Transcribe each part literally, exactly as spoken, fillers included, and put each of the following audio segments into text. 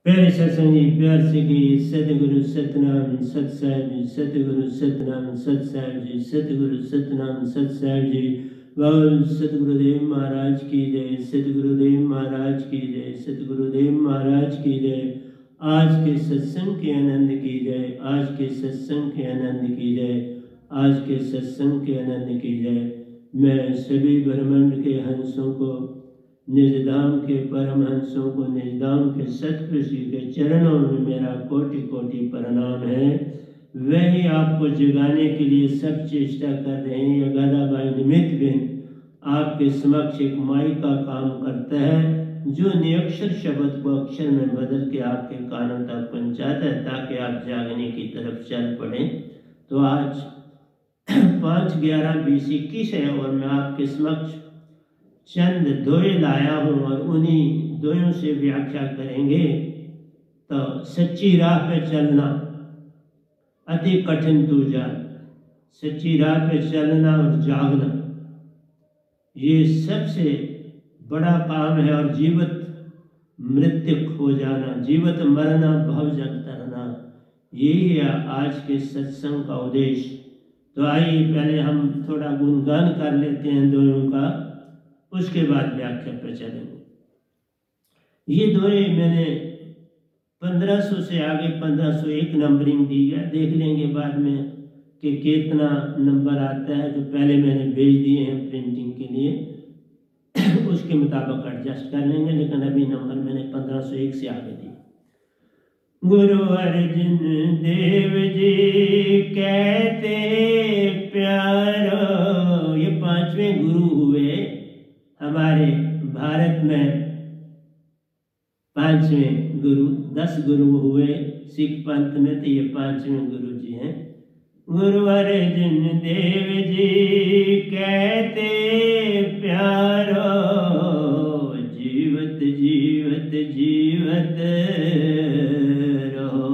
प्यारे सत्संग जी, प्यार से की सतगुरु सतनाम सत साहिब जी, सतगुरु सतनाम सत साहिब जी, सतगुरु सतनाम सत साहिब जी। बोल सतगुरुदेव महाराज की जय, सतगुरुदेव महाराज की जय, सतगुरुदेव महाराज की जय। आज के सत्संग के आनंद की जय, आज के सत्संग के आनंद की जय, आज के सत्संग के आनंद की जय। मैं सभी ब्रह्मांड के हंसों को, निजधाम के परमहंसों को, निजधाम के सतगुरु जी के चरणों में मेरा कोटि कोटि प्रणाम है। वही आपको जगाने के लिए सब चेष्टा कर रहे हैं। यह गादाबाई निमित्त भी आपके समक्ष एक माई का काम करता है, जो निरक्षर शब्द को अक्षर में बदल के आपके कानों तक पहुंचाता है, ताकि आप जागने की तरफ चल पड़े। तो आज पाँच ग्यारह बीस इक्कीस है और मैं आपके समक्ष चंद दोहे लाया हूँ और उन्हीं दोयों से व्याख्या करेंगे। तो सच्ची राह पे चलना अति कठिन दूजा, सच्ची राह पे चलना और जागना ये सबसे बड़ा काम है। और जीवित मृत्युक हो जाना, जीवित मरना, भव जग तरना, यही है आज के सत्संग का उद्देश्य। तो आइए पहले हम थोड़ा गुणगान कर लेते हैं दोयों का, उसके बाद व्याख्या पर चलेंगे। ये दोहे मैंने पंद्रह सौ से आगे पंद्रह सौ एक नंबरिंग दी है, देख लेंगे बाद में कि कितना नंबर आता है, जो पहले मैंने भेज दिए हैं प्रिंटिंग के लिए उसके मुताबिक एडजस्ट कर लेंगे। लेकिन अभी नंबर मैंने पंद्रह सौ एक से आगे दिए। गुरु अर्जन देव जी कहते प्यारो, ये पांचवें गुरु हुए हमारे भारत में। पांचवें गुरु, दस गुरु हुए सिख पंथ में, तो ये पांचवें गुरु जी हैं। गुरु अर्जन देव जी कहते प्यारो, जीवत जीवत जीवत रहो,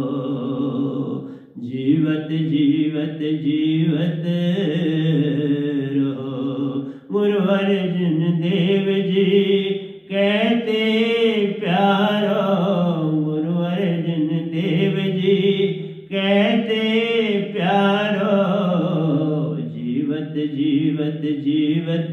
जीवत जीवत जीवत रहो। गुरु अर्जन देव जी कहते प्यारो, गुरु अर्जन देव जी कहते प्यारो, जीवत जीवत जीवत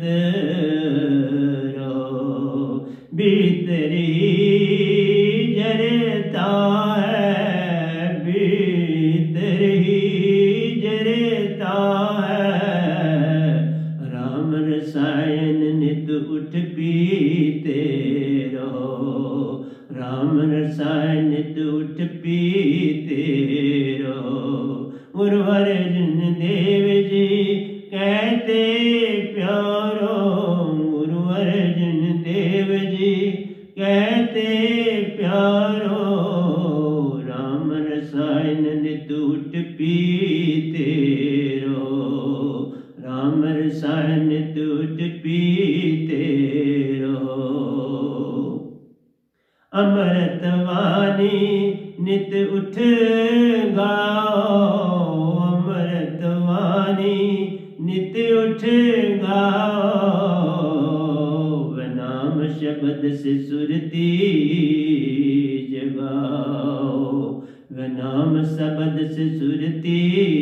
रहो। भीतर ही जरता है, भीतर ही जरता है, राम रसायन नित उठ पीते रहो, राम रसायन नित उठ पीते रहो। गुरु अर्जन देव जी कहते प्यारो, गुरु अर्जन देव जी कहते प्यारो, राम रसायन नित उठ पीते रहो, राम रसायन नित उठ पीते रहो। अमृत वाणी नित उठ गाओ, अमृत वाणी नित उठ गाओ, नाम शब्द से सुरती जगाओ, नाम शब्द से सुरती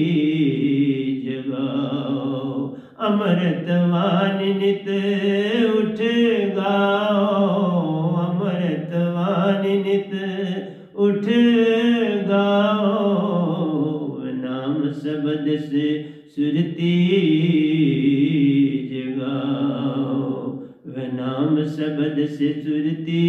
जगाओ। अमृत वाणी नित उठ गाओ, अमृत वाणी नित उठ गाओ, नाम शब्द से सुरती जगाओ, नाम शब्द से सुरती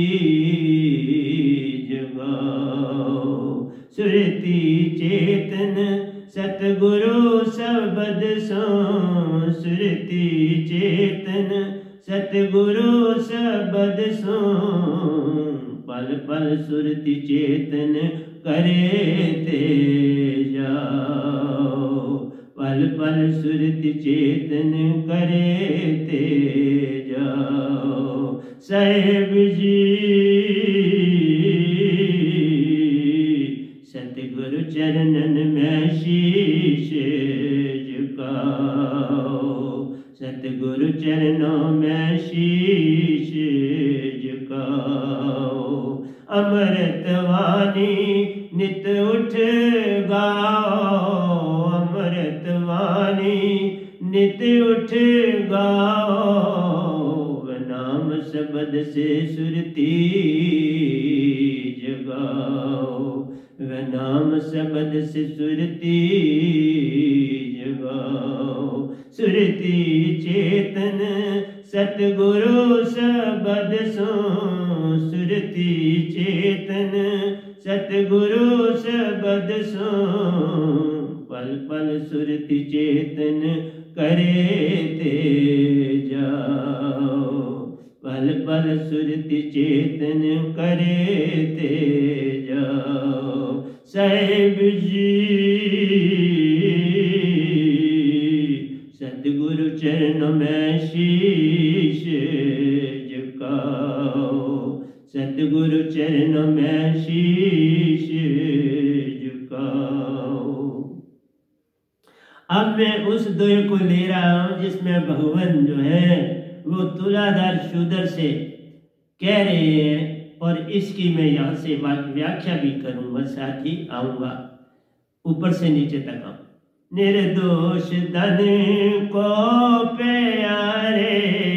जगाओ। सुरती चेतन सतगुरु शब्द सो, सुरती चेतन सतगुरु शब्द सो, पल पल सुरति चेतन करे ते जाओ, पल पल सुरति चेतन करे ते जाओ। साहिब जी सतगुरु चरणन में शीश झुकाओ, सतगुरु चरणों में शीश झुकाओ। अमृत वाणी नित उठ गाओ, अमृत वाणी नित उठ गाओ। नाम शब्द से सुरती जगाओ, नाम शब्द से सुरती जगाओ। सुरती चेतन सतगुरु शब्द सो, सुरती चेतन सतगुरु शब्द सो। पल पल सुरती चेतन करे ते जाओ, पल पल सुरती चेतन करे ते जाओ। साहिब जी सतगुरु चरण में शीश झुकाओ, सतगुरु चरण में शीश झुकाओ। अब मैं उस दोहे को ले रहा हूं जिसमें भगवान जो है वो तुलाधार शूद्र से कह रहे हैं, और इसकी मैं यहाँ से व्याख्या भी करूंगा, साथ ही आऊंगा ऊपर से नीचे तक आऊं। निर्दोष धन को प्यारे,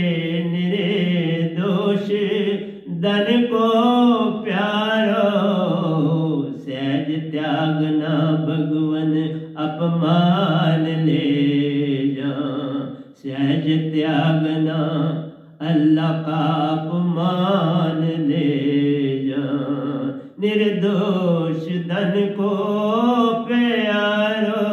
निर्दोष धन को प्यारो। सहज त्याग ना भगवन अपमान ले जा, सहज त्याग ना अल्लाह का अपमान ले जा। निर्दोष धन को प्यारो,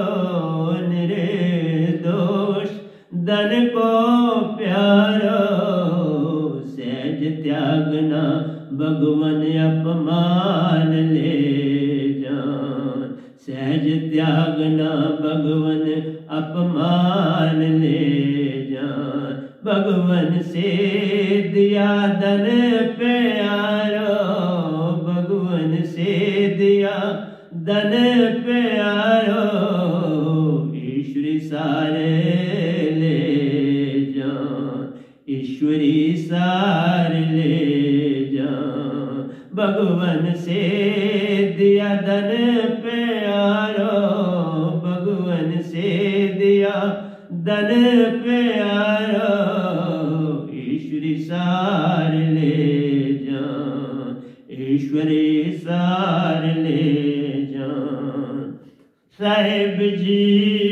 निर्दोष धन को प्यारो। सहज त्याग ना भगवन अपमान ले जा, सहज त्याग ना भगवन अपमान ले जा। भगवन से दिया धन प्यारो, भगवन से दिया धन प्यारो। ईश्वरी सारे ले जा, ईश्वरी सार ले जा। भगवन से दिया धन प्यारो, भगवन से दिया धन प्यारो। ईश्वरी सार ले जा, ईश्वरी सार ले जा। साहिब जी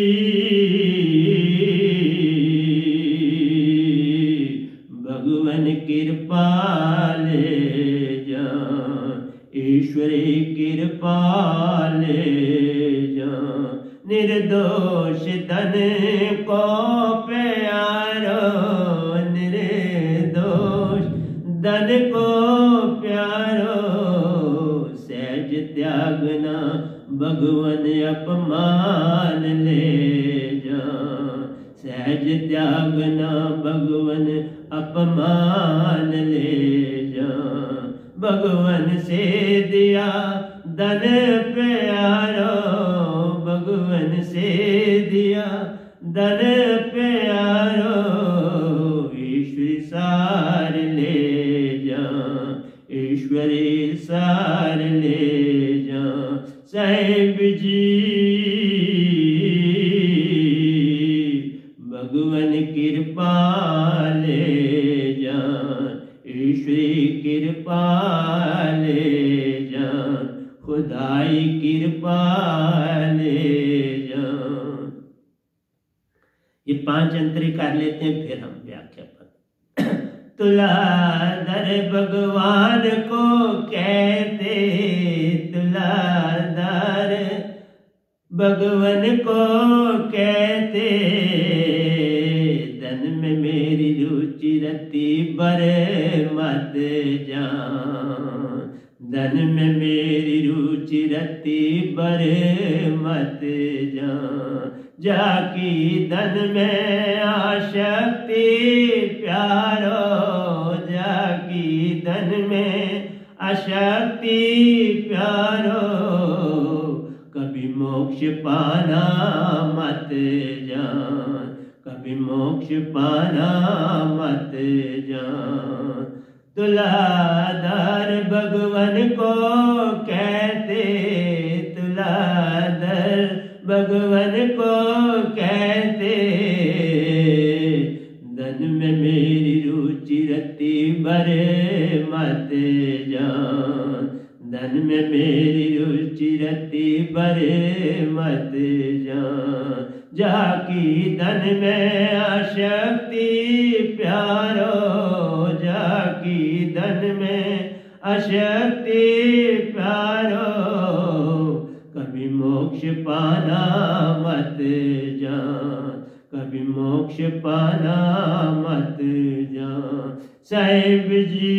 भगवन कृपा ले जा, ईश्वरी कृपा ले जा। निर्दोष धन को प्यारो, निर्दोष धन को प्यारो। सहज त्याग ना भगवन अपमान ले जा, सहज त्याग ना भगवन अपमान ले जा। भगवन से दिया धन प्यारो, भगवन से दिया धन प्यारो। ईश्वरी सार ले जा, ईश्वरी सार ले जा। साहिब जी भगवन कृपा ले जा, ईश्वरी कृपा ले जा। खुदाई कृपा ले जा। ये पांच अंतरे कर लेते हैं, फिर हम व्याख्या पर। तुलाधर भगवान को कहते, तुलाधर भगवन को कहते। धन में मेरी रुचि रति बर मत जान, धन में मेरी रुचि रति बर मत जान। जाकी धन में आशक्ति प्यारो, जाकी धन में आशक्ति प्यारो। कभी मोक्ष पाना मत जान, कभी मोक्ष पाना मत जान। तुलाधर भगवान को कहते, तुलाधर भगवान को कहते, धन में मेरी रुचि रति भरे मत जान, धन में मेरी रुचि रति भरे मत जान, जाकी धन में आशक्ति प्यारो, जाकी धन में आशक्ति प्यारो, कभी मोक्ष पाना मत जान, कभी मोक्ष पाना मत जान। साहिब जी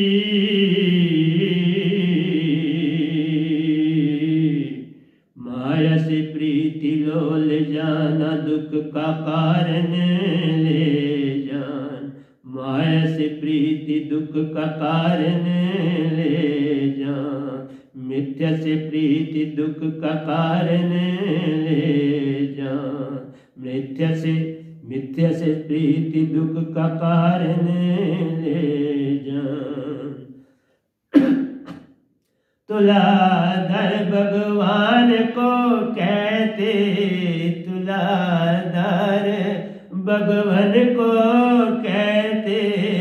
माया से प्रीति लो ले जाना, दुख का कारण ले जान, माया से प्रीति दुख का कारण ले जान, मिथ्या से प्रीति दुख का कारण ले जान, मिथ्या से मिथ्या से प्रीति दुख का कारण ले जान। तुलाधर भगवान को कहते, तुलाधर भगवान को कहते,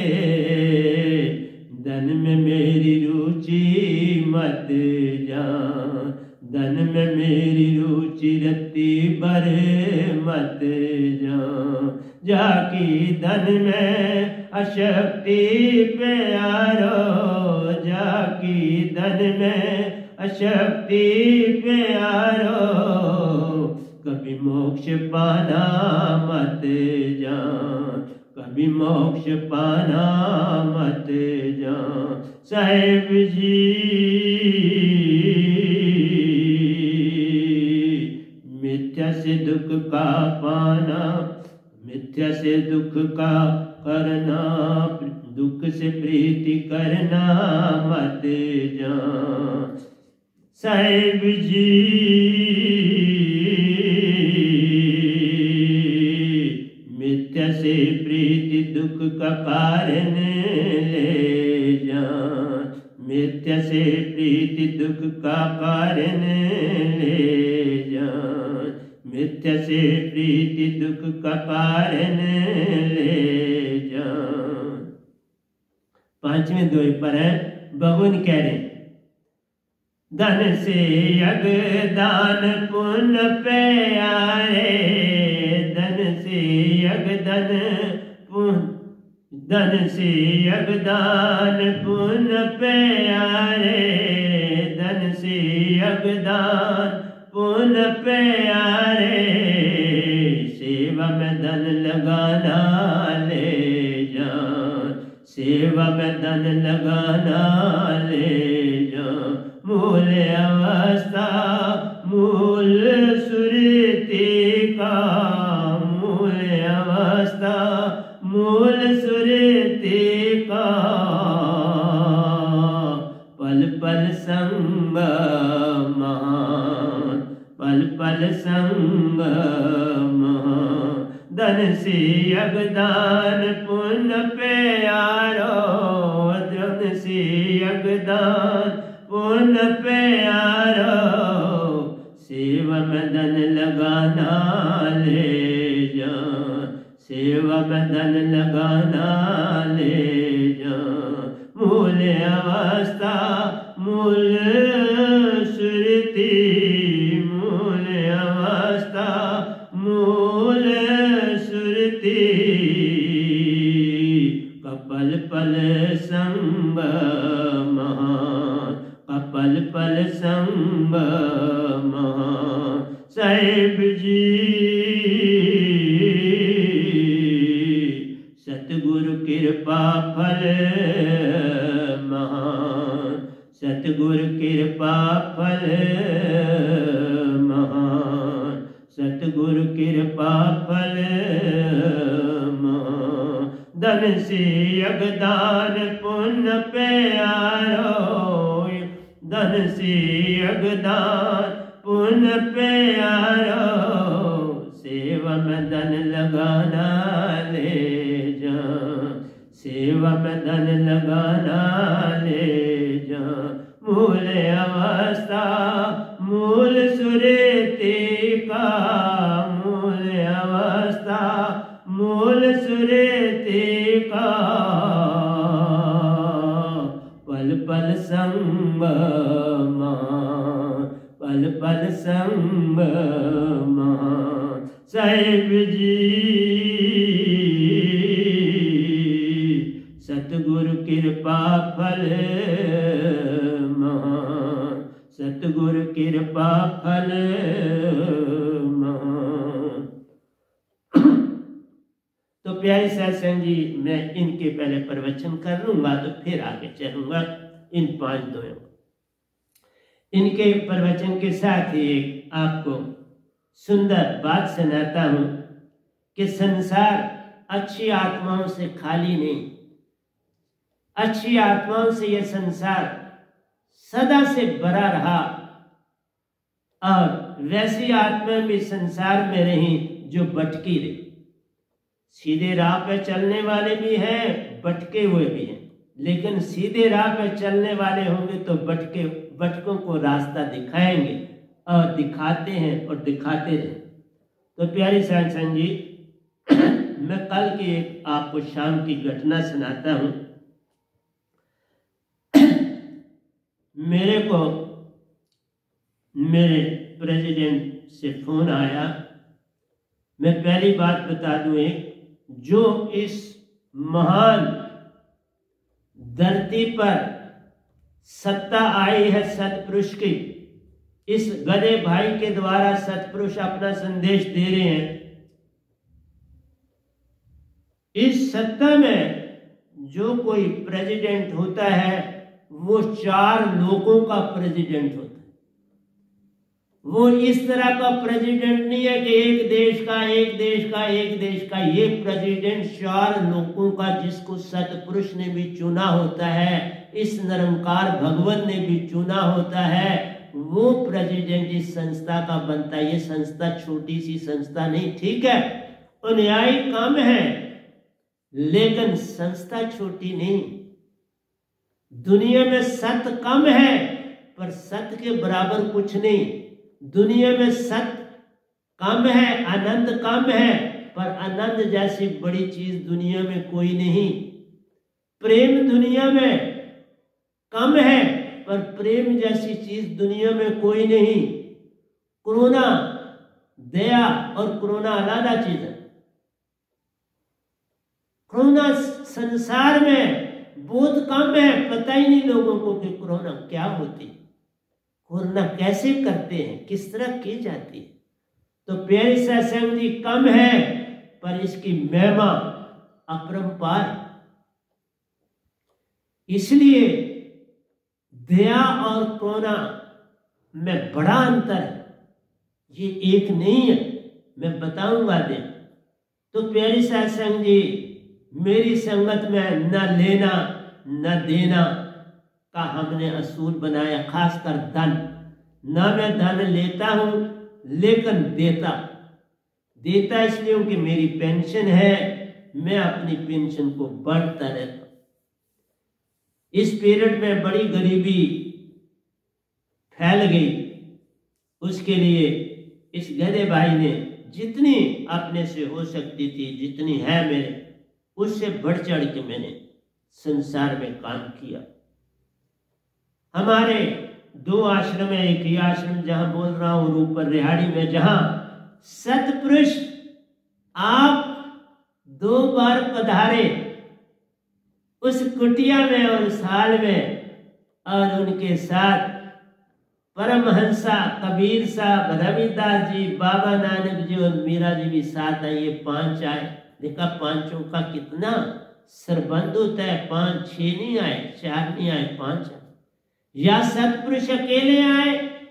धन में मेरी रुचि मत जान, धन में मेरी रुचि रति भरे मत जान, जाकी धन में अशक्ति प्यारो, जाकी धन में अशक्ति प्यारो, कभी मोक्ष पाना मत जान, कभी मोक्ष पाना मत जान। साहिब जी मिथ्या से दुख का पाना, मिथ्या से दुख का करना, दुख से प्रीति करना मत जान। साहिब जी मिथ्या से प्रीति दुख का कारण ले जान, मिथ्या से प्रीति दुख का कारण ले जान, मिथ्या से प्रीति दुख का कारण ले जान। पांचवें दोहे पर है, भगवान कह रहे धन से यज्ञदान पुण्य प्यारे, धन से यज्ञदान पुण्य, धन से यज्ञदान पुण्य प्यारे, धन से यज्ञदान पुण्य प्यारे, सेवा में धन लगाना ले जान, सेवा में धन लगाना ले जान। मूल अवस्था मूल सुरति का, मूल अवस्था मूल सुरति का, पल पल संग महान, पल पल संग महान, धन से यज्ञदान पुण्य प्यारो, धन से यज्ञदान पुण्य प्यारो, सेवा में धन लगाना ले जान, सेवा में धन लगाना ले जान। मूल अवस्था मूल सुरति, मूल अवस्था मूल सुरति, कपल पल संग महान, कपल पल संग महान। साहिब जी सतगुरु कृपा फल महान, सतगुरु कृपा फल महान, सतगुरु कृपा फल महान। धन से यज्ञदान पुण्य प्यारो, धन से यज्ञदान पुण्य प्यारो, सेवा में धन लगाना ले जान, सेवा में धन लगाना ले जा, मूल अवस्था मूल सुरेती का, मूल अवस्था मूल सुरेती का, पल पल संग पल पल संग साहिब जी, सतगुरु कृपा फल महान, सतगुरु कृपा फल महान। तो प्यारे सत्संग जी, मैं इनके पहले प्रवचन कर लूंगा तो फिर आगे चलूंगा इन पांच दोयों। इनके प्रवचन के साथ ही एक आपको सुंदर बात सुनाता हूं कि संसार अच्छी आत्माओं से खाली नहीं, अच्छी आत्माओं से यह संसार सदा से भरा रहा, और वैसी आत्मा भी संसार में रही जो भटकी रही। सीधे राह पे चलने वाले भी हैं, भटके हुए भी हैं, लेकिन सीधे राह पे चलने वाले होंगे तो भटके भटकों को रास्ता दिखाएंगे और दिखाते हैं और दिखाते रहे। तो प्यारी सत्संग जी, मैं कल की एक आपको शाम की घटना सुनाता हूं। मेरे को मेरे प्रेसिडेंट से फोन आया। मैं पहली बात बता दूं, एक जो इस महान धरती पर सत्ता आई है सतपुरुष की, इस गधे भाई के द्वारा सतपुरुष अपना संदेश दे रहे हैं। इस सत्ता में जो कोई प्रेसिडेंट होता है वो चार लोगों का प्रेसिडेंट होता है। वो इस तरह का प्रेसिडेंट नहीं है कि एक देश का एक देश का एक देश का, ये प्रेसिडेंट चार लोगों का, जिसको सतपुरुष ने भी चुना होता है, इस निरंकार भगवान ने भी चुना होता है, वो प्रेसिडेंट इस संस्था का बनता है। ये संस्था छोटी सी संस्था नहीं, ठीक है, अनुयायी कम है, लेकिन संस्था छोटी नहीं। दुनिया में सत्य कम है पर सत्य के बराबर कुछ नहीं। दुनिया में सत्य कम है, आनंद कम है, पर आनंद जैसी बड़ी चीज दुनिया में कोई नहीं। प्रेम दुनिया में कम है पर प्रेम जैसी चीज दुनिया में कोई नहीं। करुणा, दया और करुणा अलग चीज है। करुणा संसार में बहुत कम है, पता ही नहीं लोगों को कि करुणा क्या होती है, करुणा कैसे करते हैं, किस तरह की जाती है। तो प्यारे सत्संग जी, कम है पर इसकी महिमा अपरंपार। इसलिए दया और करुणा में बड़ा अंतर है, ये एक नहीं है, मैं बताऊंगा दे। तो प्यारे सत्संग जी, मेरी संगत में न लेना न देना का हमने असूल बनाया, खासकर धन। न मैं धन लेता हूं लेकिन देता देता इसलिए कि मेरी पेंशन है, मैं अपनी पेंशन को बढ़ता रहता। इस पीरियड में बड़ी गरीबी फैल गई, उसके लिए इस गधे भाई ने जितनी अपने से हो सकती थी, जितनी है मेरे, उससे बढ़ चढ़ के मैंने संसार में काम किया। हमारे दो आश्रम है, एक ही आश्रम जहां बोल रहा हूं, ऊपर रिहाड़ी में, जहां सतपुरुष आप दो बार पधारे उस कुटिया में और उस हाल में, और उनके साथ परमहंसा कबीर साहब, रविदास जी, बाबा नानक जी और मीरा जी भी साथ आए। ये पांच आए। देखा पांचों का कितना सरबंध होता है, पांच छह नहीं आए, चार नहीं आए, पांच आए। या सतपुरुष अकेले आए।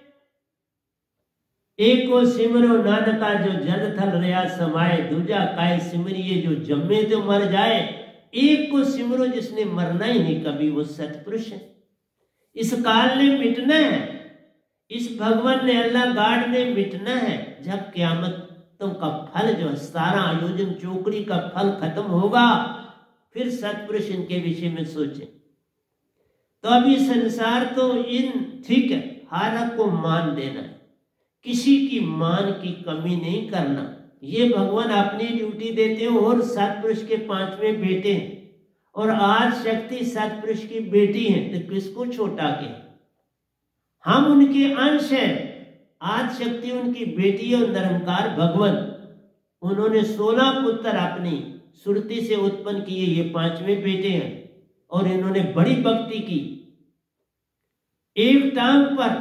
एक को सिमरो नानका जो जल थल रहा समाए, दूजा काय सिमरिए जो जम्मे तो मर जाए। एक को सिमरो जिसने मरना ही नहीं कभी, वो सतपुरुष है। इस काल ने मिटना है, इस भगवान ने, अल्लाह गाड ने मिटना है। जब क्यामतों का फल जो सारा आयोजन चौकड़ी का फल खत्म होगा, फिर सत्पुरुष इनके विषय में सोचें। तो अभी संसार तो इन ठीक है, हर को मान देना है, किसी की मान की कमी नहीं करना, ये भगवान अपनी ड्यूटी देते हैं। और सत्पुरुष के पांचवें बेटे हैं और आज शक्ति सत्पुरुष की बेटी है, तो किसको छोटा के, हम उनके अंश हैं। आज शक्ति उनकी बेटी और निरंकार भगवान, उन्होंने सोलह पुत्र अपनी सुरती से उत्पन्न किए, ये पांचवें बेटे हैं और इन्होंने बड़ी भक्ति की। एक टांग पर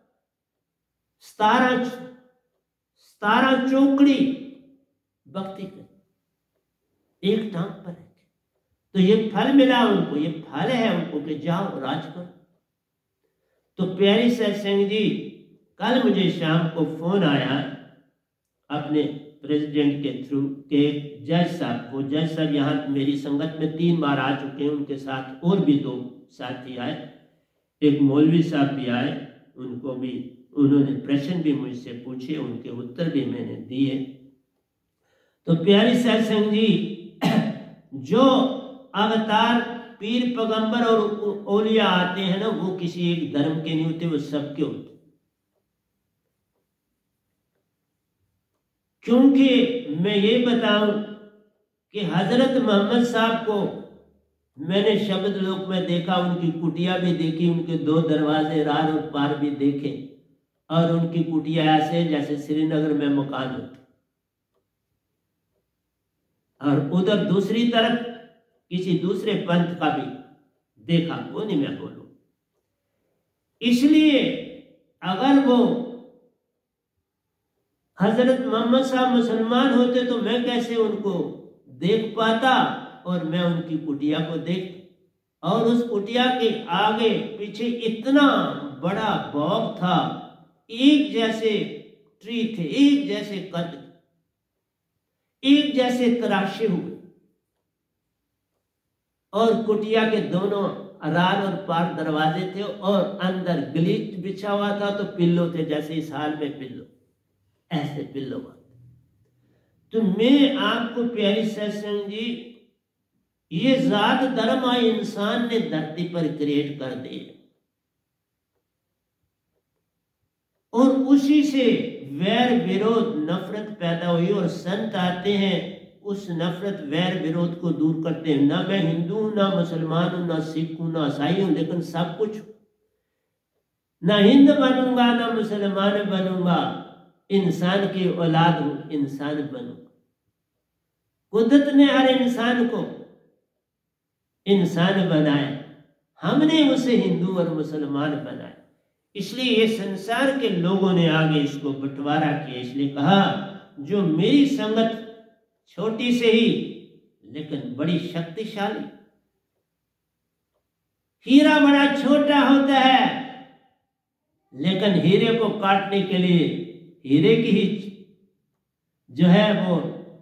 सतारा सतारा चौकड़ी भक्ति कर, एक टांग पर है, तो ये फल मिला उनको, ये फल है उनको कि जाओ राज करो। तो प्यारी सत्संग जी, कल मुझे शाम को फोन आया अपने प्रेसिडेंट के थ्रू के जज साहब को। जज साहब यहाँ मेरी संगत में तीन बार आ चुके हैं, उनके साथ और भी दो साथी आए, एक मौलवी साहब भी आए, उनको भी उन्होंने प्रश्न भी मुझसे पूछे, उनके उत्तर भी मैंने दिए। तो प्यारी सत्संग जी, जो अवतार पीर पैगंबर और औलिया आते हैं ना, वो किसी एक धर्म के नहीं होते, वो सबके होते। क्योंकि मैं ये बताऊं कि हजरत मोहम्मद साहब को मैंने शब्द लोक में देखा, उनकी कुटिया भी देखी, उनके दो दरवाजे रार और पार भी देखे, और उनकी कुटिया ऐसे जैसे श्रीनगर में मकान होते, और उधर दूसरी तरफ किसी दूसरे पंथ का भी देखा, वो नहीं मैं बोलूं। इसलिए अगर वो हजरत मोहम्मद साहब मुसलमान होते तो मैं कैसे उनको देख पाता, और मैं उनकी कुटिया को देख, और उस कुटिया के आगे पीछे इतना बड़ा बाग था, एक जैसे ट्री थे, एक जैसे कद, एक जैसे तराशे हुए, और कुटिया के दोनों रार और पार दरवाजे थे, और अंदर गलीच बिछा हुआ था, तो पिल्लो थे जैसे इस हाल में पिल्लो, ऐसे पिल्लो। तो मैं आपको प्यारी सत्संग जी, ये जात धर्म आए इंसान ने धरती पर क्रिएट कर दिए, और उसी से वैर विरोध नफरत पैदा हुई, और संत आते हैं उस नफरत वैर विरोध को दूर करते हैं। ना मैं हिंदू हूं, ना मुसलमान हूं, ना सिख हूं, ना ईसाई हूं, लेकिन सब कुछ, ना हिंद बनूंगा ना मुसलमान बनूंगा, इंसान की औलाद हूं, इंसान बनूंगा। कुदरत ने हर इंसान को इंसान बनाया, हमने उसे हिंदू और मुसलमान बनाया। इसलिए ये संसार के लोगों ने आगे इसको बंटवारा किया, इसलिए कहा जो मेरी संगत छोटी से ही लेकिन बड़ी शक्तिशाली। हीरा बड़ा छोटा होता है, लेकिन हीरे को काटने के लिए हीरे की ही जो है वो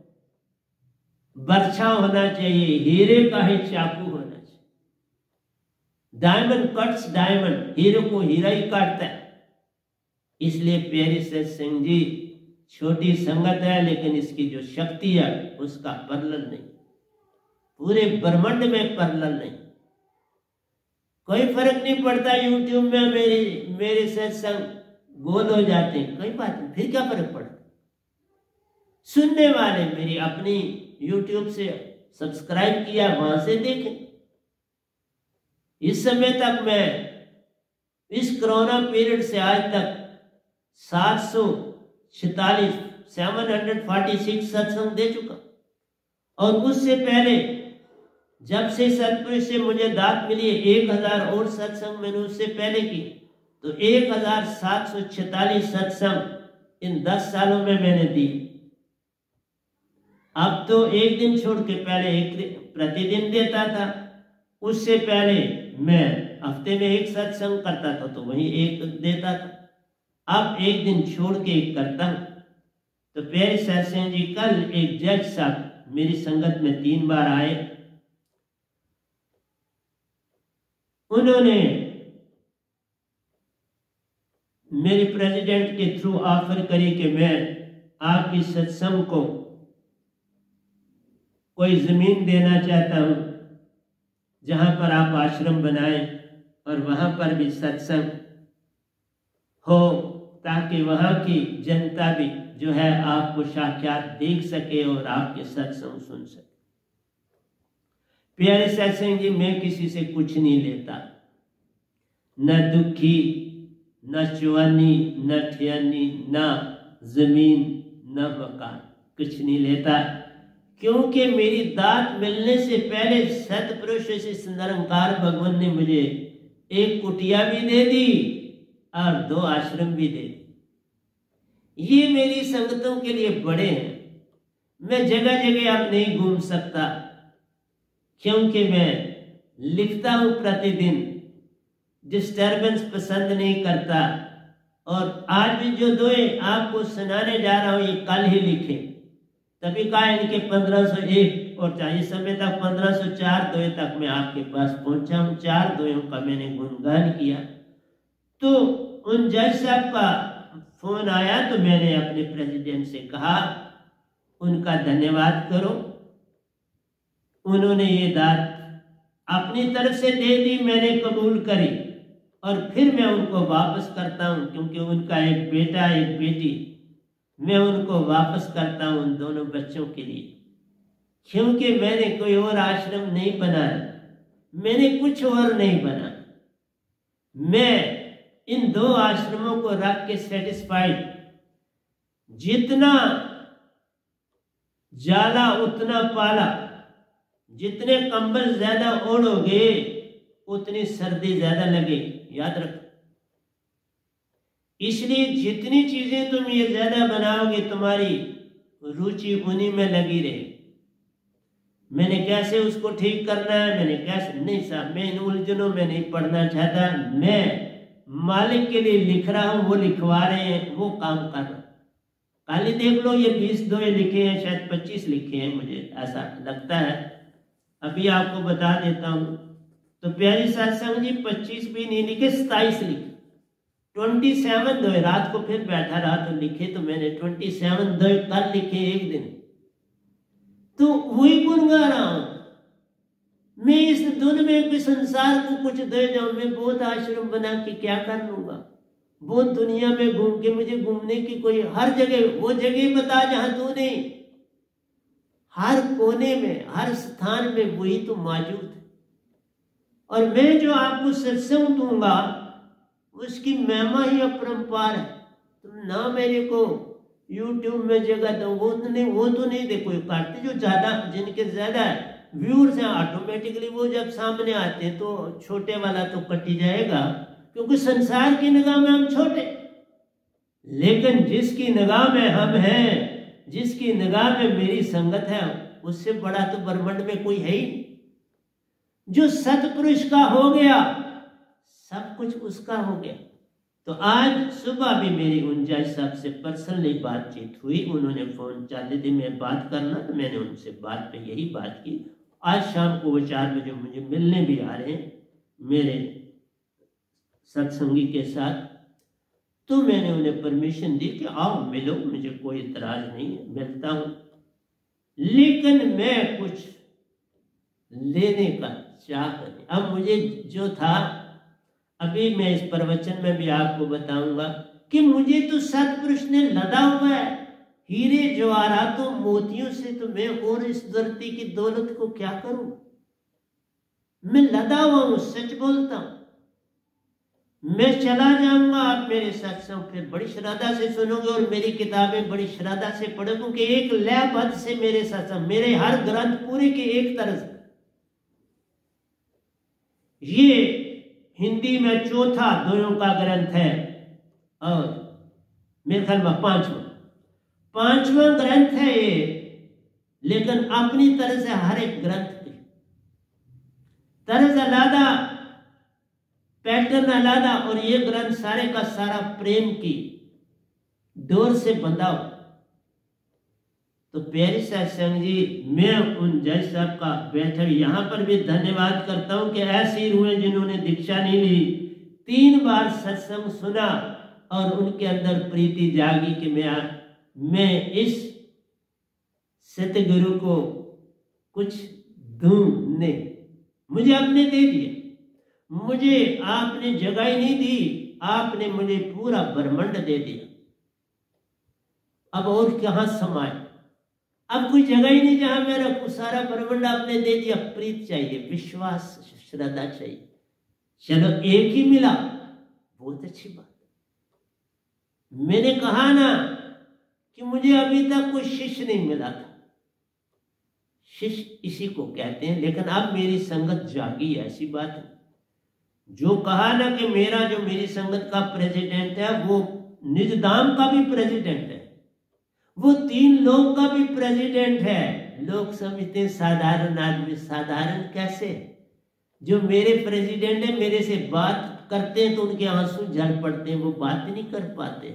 बर्छा होना चाहिए, हीरे का ही चाकू होना चाहिए। डायमंड कट्स डायमंड, हीरे को हीरा ही काटता है। इसलिए प्यारी सत्संग जी, छोटी संगत है लेकिन इसकी जो शक्ति है उसका परलल नहीं, पूरे ब्रह्मांड में परलल नहीं। कोई फर्क नहीं पड़ता यूट्यूब में मेरे मेरे सत्संग गोल हो जाते हैं, कोई बात नहीं, फिर क्या फर्क पड़ता। सुनने वाले मेरी अपनी यूट्यूब से सब्सक्राइब किया, वहां से देखें। इस समय तक मैं इस कोरोना पीरियड से आज तक सात सौ छितालीस सेवन हंड्रेड फोर्टी सिक्स सत्संग दे चुका, और उससे पहले जब से सतपुरुष से मुझे दात मिली है, एक हजार और सत्संग मैंने उससे पहले की, तो एक हजार सात सौ छितालीस सत्संग इन दस सालों में मैंने दी। अब तो एक दिन छोड़ के पहले एक प्रतिदिन देता था, उससे पहले मैं हफ्ते में एक सत्संग करता था तो वही एक देता था, अब एक दिन छोड़ के एक करता हूं। तो प्यारे सत्संग जी, कल एक जज साहब मेरी संगत में तीन बार आए, उन्होंने मेरे प्रेसिडेंट के थ्रू ऑफर करी कि मैं आपकी सत्संग को कोई जमीन देना चाहता हूं, जहाँ पर आप आश्रम बनाएं और वहाँ पर भी सत्संग हो, ताकि वहाँ की जनता भी जो है आपको साक्षात देख सके और आपके सत्संग सुन सके। प्यारे सत्संग जी, मैं किसी से कुछ नहीं लेता, न दुखी, न चुआनी, न ठियानी, न जमीन, न मकान, कुछ नहीं लेता, क्योंकि मेरी दात मिलने से पहले सतपुरुष इस निरंकार भगवान ने मुझे एक कुटिया भी दे दी और दो आश्रम भी दे दी। ये मेरी संगतों के लिए बड़े हैं। मैं जगह जगह अब नहीं घूम सकता, क्योंकि मैं लिखता हूं प्रतिदिन, डिस्टर्बेंस पसंद नहीं करता। और आज भी जो दोए आपको सुनाने जा रहा हूं ये कल ही लिखे, तभी कहा इनके पंद्रह सौ एक और चाहिए समय तक पंद्रह सौ चार दोए तक मैं आपके पास पहुंचा हूं। चार दोयों का मैंने गुणगान किया। तो उन जज साहब का फोन आया तो मैंने अपने प्रेसिडेंट से कहा उनका धन्यवाद करो, उन्होंने ये दात अपनी तरफ से दे दी, मैंने कबूल करी और फिर मैं उनको वापस करता हूं, क्योंकि उनका एक बेटा एक बेटी, मैं उनको वापस करता हूं उन दोनों बच्चों के लिए, क्योंकि मैंने कोई और आश्रम नहीं बनाया, मैंने कुछ और नहीं बना। मैं इन दो आश्रमों को रख के सेटिस्फाइड, जितना जाला उतना पाला, जितने कंबल ज्यादा ओढ़ोगे उतनी सर्दी ज्यादा लगेगी, याद रखो। इसलिए जितनी चीजें तुम ये ज्यादा बनाओगे तुम्हारी रुचि उन्हीं में लगी रहे। मैंने कैसे उसको ठीक करना है, मैंने कैसे नहीं साहब, मैं इन उलझनों में नहीं पढ़ना चाहता। मैं मालिक के लिए लिख रहा हूं, वो लिखवा रहे हैं, वो काम कर रहा हूं। खाली देख लो ये बीस दोए लिखे हैं, शायद पच्चीस लिखे हैं, मुझे ऐसा लगता है। अभी आपको बता देता हूं। तो प्यारी सत्संग जी, पच्चीस भी नहीं लिखे, सताइस लिखे, ट्वेंटी सेवन दोए। रात को फिर बैठा रहा तो लिखे, तो मैंने ट्वेंटी सेवन दोए कल लिखे एक दिन। तो वही गुण गा रहा हूं मैं। इस धुन में भी संसार को कुछ दे जाऊं, मैं बहुत आश्रम बना के क्या कर लूंगा, बहुत दुनिया में घूम के, मुझे घूमने की कोई, हर जगह वो जगह बता जहां तू नहीं, हर कोने में हर स्थान में वही तो मौजूद है। और मैं जो आपको सत्संग दूंगा उसकी महिमा ही अपरंपार है। तुम ना मेरे को यूट्यूब में जगह दो, वो तो नहीं, वो तो नहीं देखो काटते, जो ज्यादा जिनके ज्यादा व्यूअर्स हैं ऑटोमेटिकली वो जब सामने आते हैं तो छोटे वाला तो कट ही जाएगा, क्योंकि संसार की निगाह में हम छोटे, लेकिन जिसकी निगाह में हम हैं, जिसकी निगाह में मेरी संगत है, उससे बड़ा तो ब्रह्मांड में कोई है ही नहीं। जो सतपुरुष का हो गया सब कुछ उसका हो गया। तो आज सुबह भी मेरी उन जज साहब से पर्सनली बातचीत हुई, उन्होंने फोन चाहते थे मैं बात करना, तो मैंने उनसे बात पे यही बात की। आज शाम को वो चार बजे मुझे मिलने भी आ रहे हैं मेरे सत्संगी के साथ। तो मैंने उन्हें परमिशन दी कि आओ मिलो, मुझे कोई इतराज नहीं है, मिलता हूं। लेकिन मैं कुछ लेने का चाह नहीं। अब मुझे जो था, अभी मैं इस प्रवचन में भी आपको बताऊंगा कि मुझे तो सतपुरुष ने लदा हुआ है हीरे जवाहरातों मोतियों से, तो मैं और इस धरती की दौलत को क्या करूं। मैं लदा हुआ हूं, सच बोलता हूं। मैं चला जाऊंगा, आप मेरे सत्संग फिर बड़ी श्रद्धा से सुनोगे और मेरी किताबें बड़ी श्रद्धा से पढ़ोगे, क्योंकि एक लयबद्ध से मेरे सत्संग, मेरे हर ग्रंथ पूरे के एक तरह से। ये हिंदी में चौथा दोयों का ग्रंथ है और मेरे ख्याल में पांचवा पांचवा ग्रंथ है ये, लेकिन अपनी तरह से हर एक ग्रंथ की तरह से अलादा, पैटर्न अलादा, और ये ग्रंथ सारे का सारा प्रेम की डोर से बंधा हो। तो प्यारे सत्संग जी, मैं उन जज साहब का बैठक यहाँ पर भी धन्यवाद करता हूँ कि ऐसी रूहें जिन्होंने दीक्षा नहीं ली, तीन बार सत्संग सुना और उनके अंदर प्रीति जागी कि मैं मैं इस सतगुरु को कुछ दूं। नहीं, मुझे आपने दे दिया, मुझे आपने जगह ही नहीं दी, आपने मुझे पूरा ब्रह्मांड दे दिया। अब और कहां समाए, अब कोई जगह ही नहीं जहां मैं रखूं, सारा ब्रह्मांड आपने दे दिया। प्रीत चाहिए, विश्वास, श्रद्धा चाहिए। चलो एक ही मिला, बहुत अच्छी बात। मैंने कहा ना कि मुझे अभी तक कोई शिष्य नहीं मिला था, शिष्य इसी को कहते हैं। लेकिन अब मेरी संगत जागी, ऐसी बात है। जो कहा ना कि मेरा जो मेरी संगत का प्रेसिडेंट है वो निजधाम का भी प्रेसिडेंट है, वो तीन लोग का भी प्रेसिडेंट है। लोग समझते हैं साधारण आदमी, साधारण कैसे? जो मेरे प्रेसिडेंट है, मेरे से बात करते हैं तो उनके आंसू झल पड़ते हैं, वो बात नहीं कर पाते।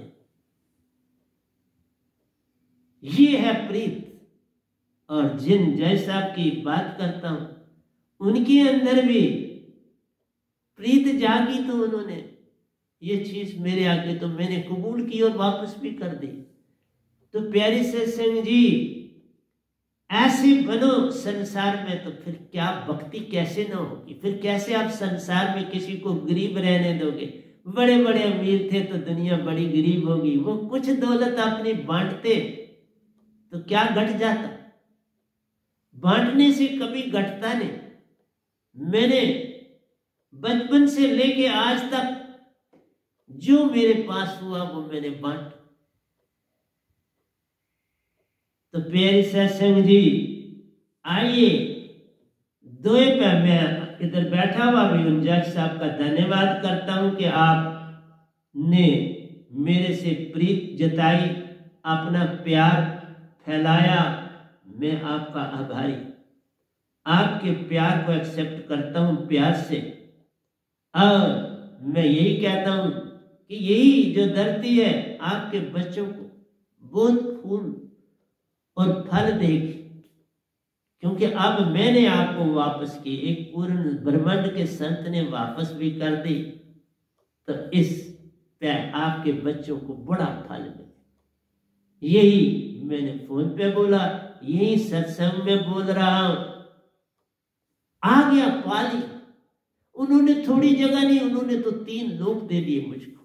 ये है प्रीत। और जिन जैसा की बात करता हूं उनके अंदर भी प्रीत जागी, तो उन्होंने ये चीज मेरे आगे तो मैंने कबूल की और वापस भी कर दी। तो प्यारी सत्संग जी, ऐसे बनो संसार में, तो फिर क्या भक्ति कैसे ना होगी? फिर कैसे आप संसार में किसी को गरीब रहने दोगे? बड़े बड़े अमीर थे तो दुनिया बड़ी गरीब होगी। वो कुछ दौलत अपनी बांटते तो क्या घट जाता? बांटने से कभी घटता नहीं। मैंने बचपन से लेके आज तक जो मेरे पास हुआ वो मैंने बांटा। तो प्यारी सत्संग जी, आइए दो पे मैं इधर बैठा हुआ भी जज साहब का धन्यवाद करता हूं कि आपने मेरे से प्रीत जताई, अपना प्यार फैलाया। मैं आपका आभारी, आपके प्यार को एक्सेप्ट करता हूं प्यार से। और मैं यही कहता हूं कि यही जो धरती है आपके बच्चों को बहुत फूल और फल देगी, क्योंकि अब मैंने आपको वापस की, एक पूर्ण ब्रह्मांड के संत ने वापस भी कर दी। तो इस पे आपके बच्चों को बड़ा फल मिले। यही मैंने फोन पे बोला, यही सत्संग में बोल रहा हूं। आ गया पाली, उन्होंने थोड़ी जगह नहीं, उन्होंने तो तीन लोग दे दिए मुझको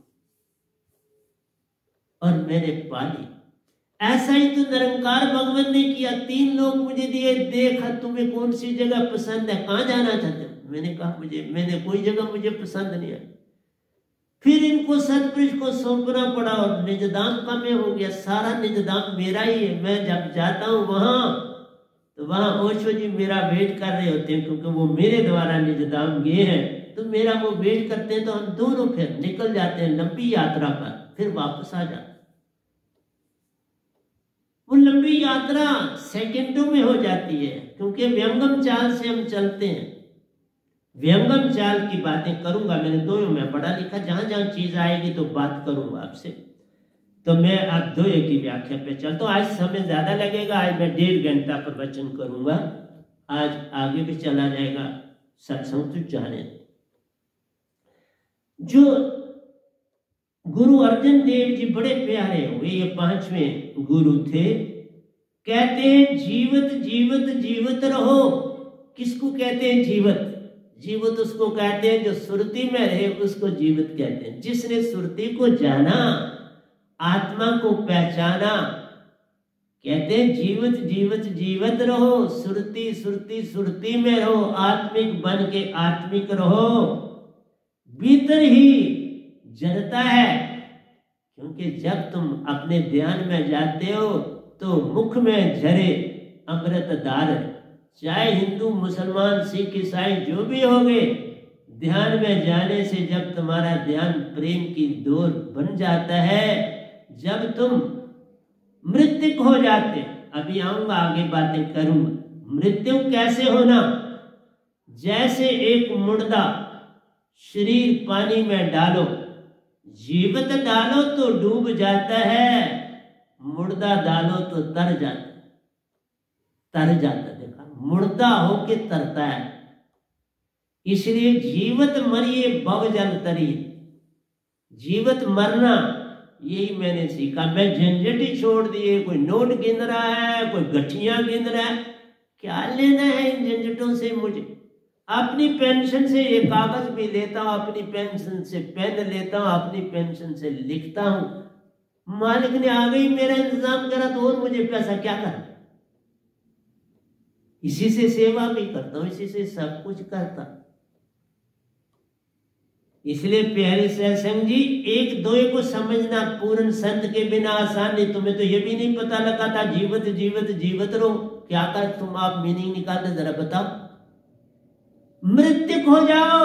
और मैंने पाली। ऐसा ही तो निरंकार भगवान ने किया, तीन लोग मुझे दिए, देखा तुम्हें कौन सी जगह पसंद है, कहां जाना चाहते हो? मैंने कहा मुझे मैंने कोई जगह मुझे पसंद नहीं आई। फिर इनको सतपुरुष को सौंपना पड़ा और निजदाम का मैं हो गया, सारा निजदाम मेरा ही है। मैं जब जाता हूं वहां तो वहां ओशो जी मेरा वेट कर रहे होते हैं, क्योंकि वो मेरे द्वारा निजदाम गए हैं। तो मेरा वो वेट करते हैं, तो हम दोनों फिर निकल जाते हैं लंबी यात्रा पर, फिर वापस आ जाते। वो लंबी यात्रा सेकंडों में हो जाती है, क्योंकि व्यंगम चाल से हम चलते हैं। व्यंगम चाल की बातें करूंगा, मैंने दोनों में पढ़ा लिखा, जहां जहां चीज आएगी तो बात करूंगा आपसे। तो मैं अब दो की व्याख्या पे चलता हूँ। आज समय ज्यादा लगेगा, आज मैं डेढ़ घंटा प्रवचन करूंगा, आज आगे भी चला जाएगा सत्संग तो जाने। जो गुरु अर्जन देव जी बड़े प्यारे हुए, ये पांचवें गुरु थे। कहते हैं जीवत जीवत जीवत रहो। किसको कहते हैं जीवत? जीवत उसको कहते हैं जो सुरती में रहे, उसको जीवत कहते हैं। जिसने सुरती को जाना, आत्मा को पहचाना, कहते हैं जीवत जीवत जीवत रहो। सुरती सुरती सुरती में रहो, आत्मिक बन के आत्मिक रहो। भीतर ही जनता है, क्योंकि जब तुम अपने ध्यान में जाते हो तो मुख में झरे अमृत धार। चाहे हिंदू मुसलमान सिख ईसाई जो भी होगे, ध्यान में जाने से जब तुम्हारा ध्यान प्रेम की डोर बन जाता है, जब तुम मृत्यु हो जाते, अभी आऊंगा आगे बातें करूंगा। मृत्यु कैसे होना? जैसे एक मुर्दा शरीर पानी में डालो, जीवित डालो तो डूब जाता है, मुर्दा डालो तो तर जाता है। तर जाता, देखा, मुर्दा होके तरता है। इसलिए जीवित मरिए भव जल तरिए। जीवित मरना यही मैंने सीखा। मैं झंझट ही छोड़ दिए, कोई नोट गिन रहा है, कोई गठियां गिन रहा है, क्या लेना है इन झंझटों से मुझे? अपनी पेंशन से ये कागज भी लेता हूं, अपनी पेंशन से पेन लेता हूं, अपनी पेंशन से लिखता हूं। मालिक ने आ गई मेरा इंतजाम करा तो और मुझे पैसा क्या करना। इसी से सेवा भी करता हूं, इसी से सब कुछ करता। इसलिए प्यारे सत्संग जी, एक दो को समझना पूर्ण संत के बिना आसान नहीं। तुम्हें तो ये भी नहीं पता लगा था जीवत जीवत जीवत रहो, क्या कर तुम आप मीनिंग निकालते जरा बताओ। मृत्यु हो जाओ,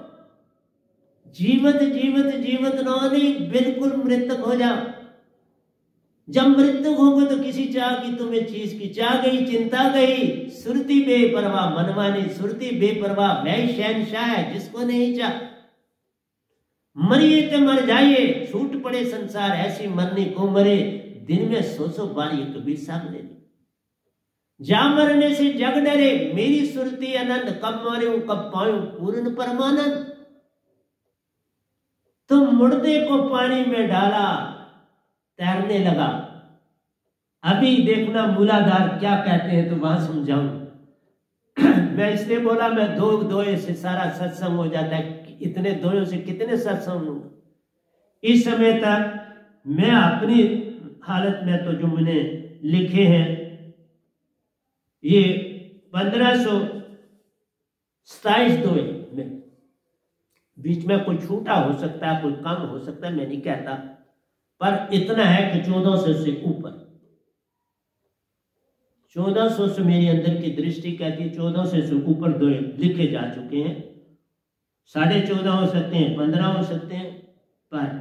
जीवत जीवत जीवत नो नहीं, बिल्कुल मृतक हो जाओ। जब मृत्यु होगे तो किसी चाह की तुम्हें चीज की चाह गई, चिंता गई। सुरती बेपरवाह मनमानी, सुरती बेपरवाह मैं शहनशाह है जिसको नहीं चाह। मरिए तो मर जाइए, छूट पड़े संसार ऐसी मरने को मरे। दिन में सौ सौ बार ये कबीर साहब ने जा मरने से जग डरे, मेरी सुरती आनंद, कब मरे कब पाऊं पूर्ण परमानंद। तो मुर्दे को पानी में डाला, तैरने लगा। अभी देखना मूलाधार क्या कहते हैं तो वहां समझाऊं। मैं इसलिए बोला मैं दो दोए से सारा सत्संग हो जाता है, इतने दोयों से कितने सत्संग लूंगा। इस समय तक मैं अपनी हालत में तो जो मैंने लिखे हैं ये पंद्रह सौ सताइस दोए में, बीच में कोई छूटा हो सकता है, कोई कम हो सकता है, मैं नहीं कहता, पर इतना है कि चौदह सौ से ऊपर, चौदह सौ से मेरी अंदर की दृष्टि कहती है चौदह सौ से ऊपर दो लिखे जा चुके हैं। साढ़े चौदह हो सकते हैं, पंद्रह हो सकते हैं, पर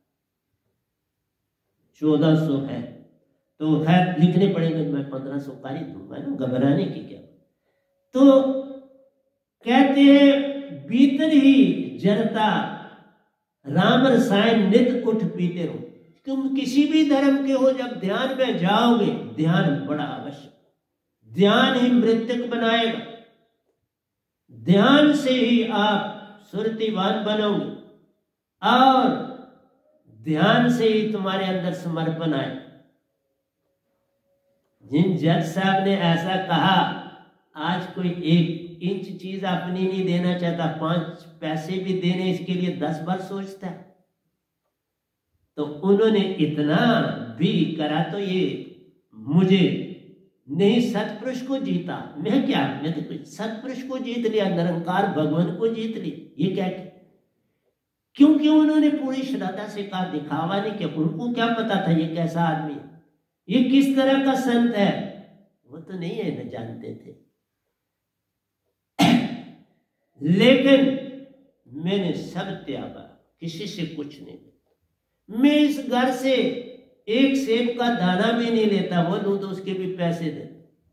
चौदह सौ है तो खैर लिखने पड़ेंगे। मैं पंद्रह सौ कारी दूंगा ना, घबराने की क्या। तो कहते हैं भीतर ही जरता राम रसायन नित उठ पीते रहो। तुम किसी भी धर्म के हो, जब ध्यान में जाओगे, ध्यान बड़ा आवश्यक, ध्यान ही मृतक बनाएगा। ध्यान से ही आप सुरतिवान बनोगे और ध्यान से ही तुम्हारे अंदर समर्पण आए। जिन जज साहब ने ऐसा कहा, आज कोई एक इंच चीज अपनी नहीं देना चाहता, पांच पैसे भी देने इसके लिए दस बार सोचता है। तो उन्होंने इतना भी करा तो ये मुझे नहीं, सतपुरुष को जीता। मैं क्या, मैं तो कुछ सतपुरुष को जीत लिया, निरंकार भगवान को जीत लिया। ये क्या, क्योंकि उन्होंने पूरी श्रद्धा से कहा, दिखावा नहीं किया। उनको क्या पता था ये कैसा आदमी है, ये किस तरह का संत है, वो तो नहीं है, न जानते थे। लेकिन मैंने सब त्यागा, किसी से कुछ नहीं। मैं इस घर से एक सेब का दाना भी नहीं लेता, वो दूं तो उसके भी पैसे दे,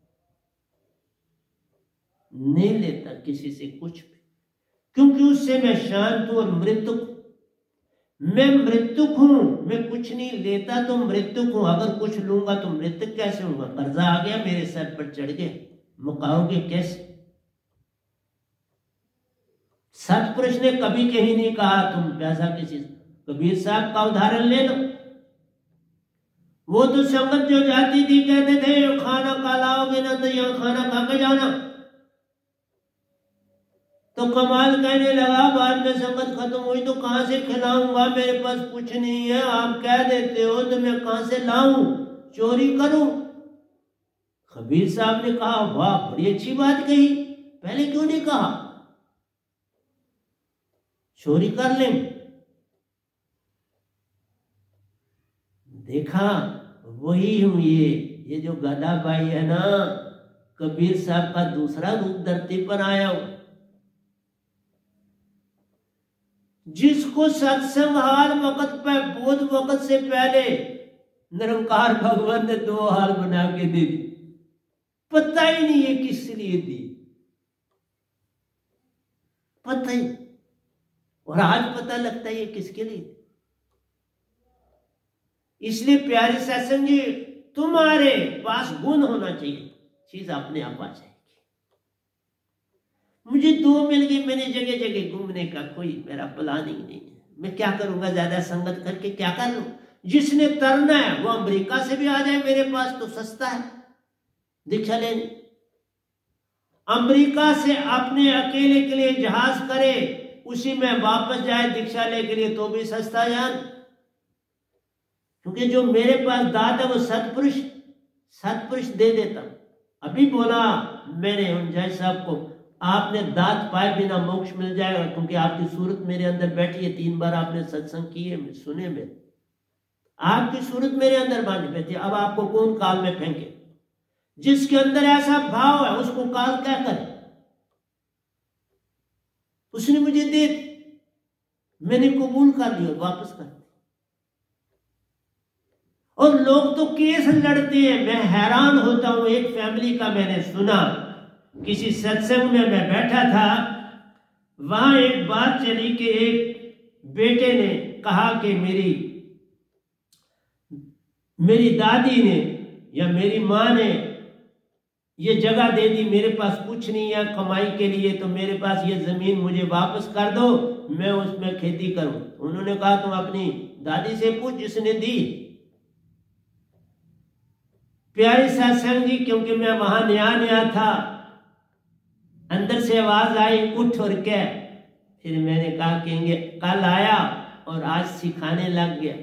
नहीं लेता किसी से कुछ भी, क्योंकि उससे मैं शांत हूं और मृत्युक। मैं मृत्युक हूं, मैं कुछ नहीं लेता तो मृत्युक हूं। अगर कुछ लूंगा तो मृत्युक कैसे होऊंगा। कर्जा आ गया मेरे सर पर चढ़ गया, मुकाओगे कैसे। सतपुरुष ने कभी कहीं नहीं कहा तुम पैसा किसी। कबीर साहब का उदाहरण ले लो, वो तो संगत जो जाती थी कहते थे खाना खा लाओगे ना तो यहाँ खाना खा के जाना। तो कमाल कहने लगा, बाद में संगत खत्म हुई तो कहां से खिलाऊंगा, मेरे पास कुछ नहीं है। आप कह देते हो तो मैं कहां से लाऊं, चोरी करूं। कबीर साहब ने कहा वाह बड़ी अच्छी बात कही, पहले क्यों नहीं कहा, चोरी कर लें। देखा वही हूं, ये ये जो गदा बाई है ना, कबीर साहब का दूसरा रूप धरती पर आया हूं। जिसको सत्संग हार वक्त पे बोध वक्त से पहले निरंकार भगवान ने दो हार बना के दे दी, पता ही नहीं है किस लिए दी, पता ही। और आज पता लगता है ये किसके लिए। इसलिए प्यारे सत्संग जी, तुम्हारे पास गुण होना चाहिए, चीज अपने आप आ जाएगी। मुझे दो मिल गई, मैंने जगह जगह घूमने का कोई मेरा प्लानिंग नहीं है। मैं क्या करूंगा, ज्यादा संगत करके क्या कर लूं। जिसने तरना है वो अमेरिका से भी आ जाए मेरे पास तो सस्ता है दीक्षा लेने। अमेरिका से अपने अकेले के लिए जहाज करे, उसी में वापस जाए दीक्षा ले के लिए, तो भी सस्ता यार। क्योंकि जो मेरे पास दात है वो सतपुरुष सतपुरुष दे देता। अभी बोला मैंने उन जय साहब को, आपने दात पाए बिना मोक्ष मिल जाएगा, क्योंकि आपकी सूरत मेरे अंदर बैठी है। तीन बार आपने सत्संग किए, सुने में आपकी सूरत मेरे अंदर बांधी बैठी। अब आपको कौन काल में फेंके? जिसके अंदर ऐसा भाव है उसको काल क्या करे? उसने मुझे दे, मैंने कबूल कर लिया, वापस कर। और लोग तो केस लड़ते हैं, मैं हैरान होता हूं। एक फैमिली का मैंने सुना, किसी सत्संग में मैं बैठा था, वहां एक बात चली कि एक बेटे ने कहा कि मेरी मेरी दादी ने या मेरी माँ ने ये जगह दे दी, मेरे पास कुछ नहीं है कमाई के लिए, तो मेरे पास ये जमीन मुझे वापस कर दो, मैं उसमें खेती करूं। उन्होंने कहा तुम अपनी दादी से पूछ जिसने दी। प्यारे सत्संग जी, क्योंकि मैं वहां नया नया था, अंदर से आवाज आई उठ और क्या। फिर मैंने कहा कहेंगे कल आया और आज सिखाने लग गया।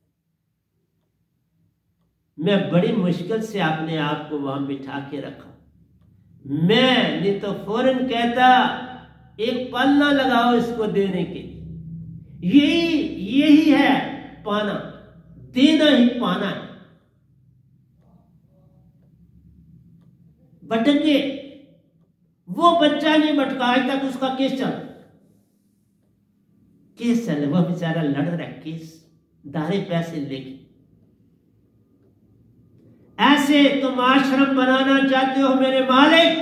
मैं बड़ी मुश्किल से अपने आप को वहां बिठा के रखा। मैं नहीं तो फौरन कहता एक पल ना लगाओ इसको देने के लिए। यही यही है पाना, देना ही पाना है। भटके वो बच्चा नहीं भटका, आज तक उसका केस चल केस चल वो बेचारा लड़ रहा है केस, दारे पैसे लेके। ऐसे तुम आश्रम बनाना चाहते हो मेरे मालिक,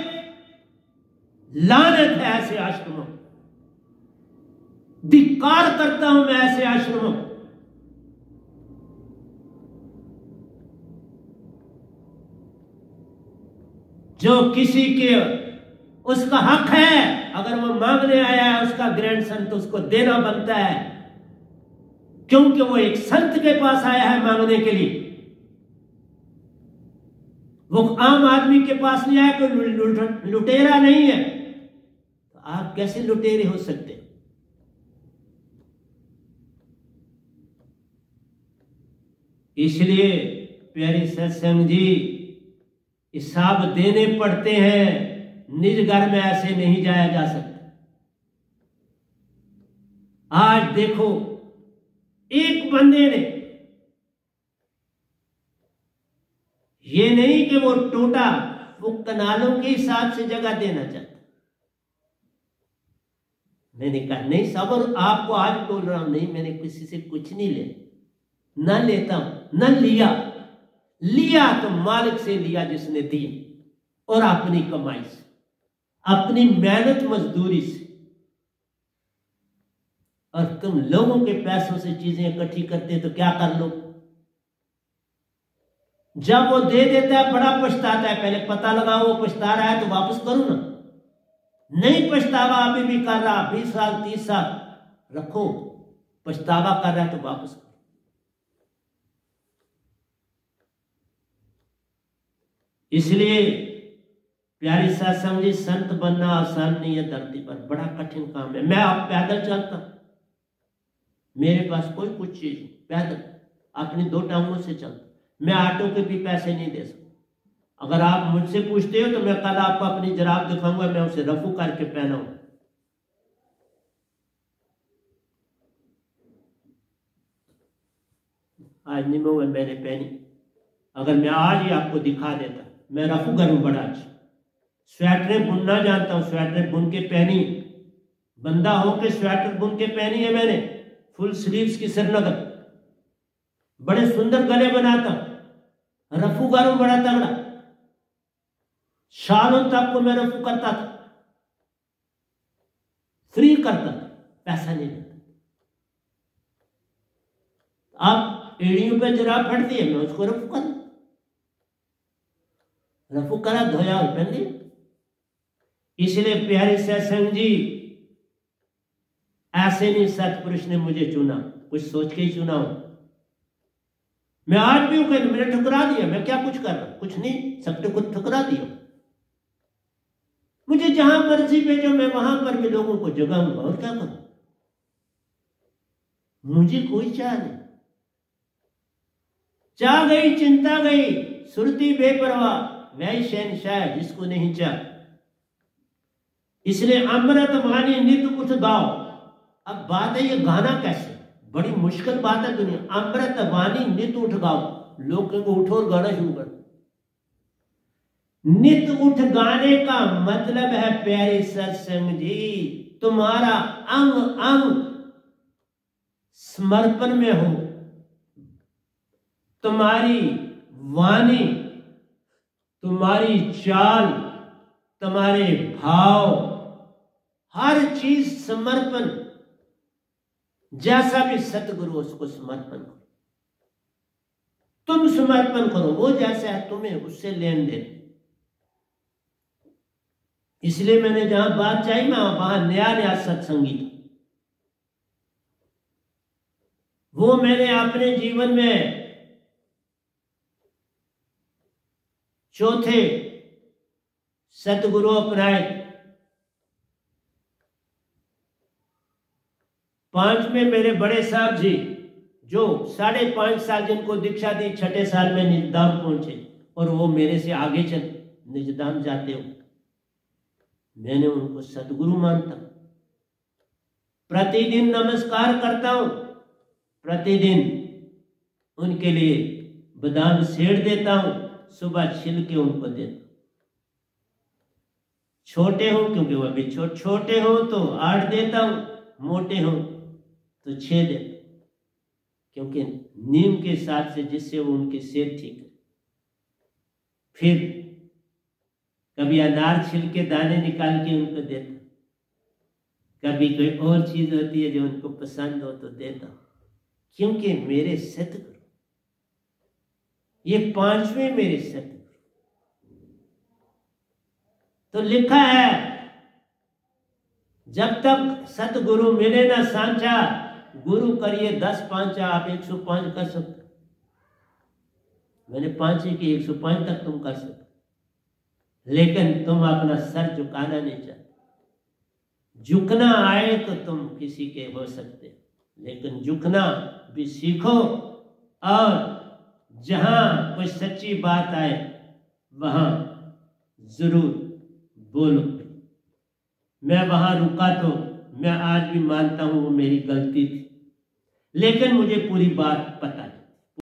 लानत है ऐसे आश्रमों, धिक्कार करता हूं मैं ऐसे आश्रमों। जो किसी के उसका हक है, अगर वो मांगने आया है उसका ग्रैंडसन, तो उसको देना बनता है, क्योंकि वो एक संत के पास आया है मांगने के लिए। वो आम आदमी के पास नहीं आया, कोई लुटेरा नहीं है। तो आप कैसे लुटेरे हो सकते? इसलिए प्यारी सत्संग जी, हिसाब देने पड़ते हैं। निज घर में ऐसे नहीं जाया जा सकता। आज देखो एक बंदे ने, ये नहीं कि वो टोटा, वो कनालों के हिसाब से जगह देना चाहता। मैंने कहा नहीं साहब, और आपको आज बोल रहा हूं, नहीं मैंने किसी से कुछ नहीं ले न लेता हूं न लिया। लिया तो मालिक से लिया जिसने दिए, और अपनी कमाई से, अपनी मेहनत मजदूरी से। और तुम लोगों के पैसों से चीजें इकट्ठी करते तो क्या कर लो? जब वो दे देता है बड़ा पछताता है। पहले पता लगाओ वो पछता रहा है तो वापस करो ना। नहीं पछतावा अभी भी कर रहा, बीस साल तीस साल रखो, पछतावा कर रहा है तो वापस करो। इसलिए प्यारी सत्संग जी, संत बनना आसान नहीं है धरती पर, बड़ा कठिन काम है। मैं आप पैदल चलता, मेरे पास कोई कुछ चीज नहीं, पैदल अपनी दो टांगों से चलता। मैं ऑटो के भी पैसे नहीं दे सकता। अगर आप मुझसे पूछते हो तो मैं कल आपको अपनी जराब दिखाऊंगा, मैं उसे रफू करके पहनाऊंगा। आज निमो में मैंने पहनी, अगर मैं आज ही आपको दिखा देता, मैं रफू करूं बड़ा अच्छा। स्वेटरें बुनना जानता हूं, स्वेटरें बुन के पहनी, बंदा होके स्वेटर बुन के पहनी है मैंने, फुल स्लीव्स की श्रीनगर, बड़े सुंदर गले बनाता, रफू गारू बड़ा तगड़ा, सालों तक को मैं रफू करता था, फ्री करता था, पैसा नहीं लेता। आप एड़ियों पे जरा फटती है, मैं उसको रफू कर रफू करा, धोया और पहन लिया। इसलिए प्यारे सत्संग जी, ऐसे नहीं सतपुरुष ने मुझे चुना, कुछ सोच के ही चुना हो। मैं आज भी हूं, मैंने ठुकरा दिया, मैं क्या कुछ कर रहा, कुछ नहीं, सबने कुछ ठुकरा दिया। मर्जी भेजो, मैं वहां पर भी लोगों को जगाऊंगा। और क्या करूं, मुझे कोई चाह नहीं। चाह गई चिंता गई, सुरती बेपरवाह, वही शहनशाह जिसको नहीं चाह। इसलिए अमृत वाणी नित उठ गाओ। अब बात है ये गाना कैसे, बड़ी मुश्किल बात है दुनिया। अमृत वाणी नित उठ गाओ, लोग कहेंगे उठो और गाना शुरू कर। नित उठ गाने का मतलब है प्यारे सत्संग जी, तुम्हारा अंग अंग समर्पण में हो, तुम्हारी वाणी, तुम्हारी चाल, तुम्हारे भाव, हर चीज समर्पण। जैसा भी सतगुरु उसको समर्पण करो, तुम समर्पण करो, वो जैसा है तुम्हें उससे लेन देन। इसलिए मैंने जहां बात चाहिए मैं वहां नया नया सत्संगी था। वो मैंने अपने जीवन में चौथे सतगुरु अपनाए, पांचवें मेरे बड़े साहब जी जो साढ़े पांच साल जिनको दीक्षा दी, छठे साल में निजधाम पहुंचे और वो मेरे से आगे चल निजधाम जाते हो। मैंने उनको सतगुरु मानता, प्रतिदिन नमस्कार करता हूं, प्रतिदिन उनके लिए बादाम सेड़ देता हूं, सुबह छिल के उनको देता। छोटे हो क्योंकि वह भी छोटे छोटे हो तो आठ देता हूं, मोटे हो तो छह देता, क्योंकि नीम के साथ से जिससे वो उनकी सेहत ठीक है। फिर कभी अनार छिल के दाने निकाल के उनको देता, कभी कोई और चीज होती है जो उनको पसंद हो तो देता, क्योंकि मेरे सतगुरु, ये पांचवें मेरे सतगुरु। तो लिखा है जब तक सतगुरु मिले ना सांचा, गुरु करिए दस पांचा, आप एक सौ पांच कर सकते। मैंने पांच ही की, एक सौ पांच तक तुम कर सकते, लेकिन तुम अपना सर झुकाना नहीं चाहते। झुकना आए तो तुम किसी के हो सकते, लेकिन झुकना भी सीखो, और जहां कोई सच्ची बात आए वहां जरूर बोलो। मैं वहां रुका तो मैं आज भी मानता हूं वो मेरी गलती थी, लेकिन मुझे पूरी बात पता है।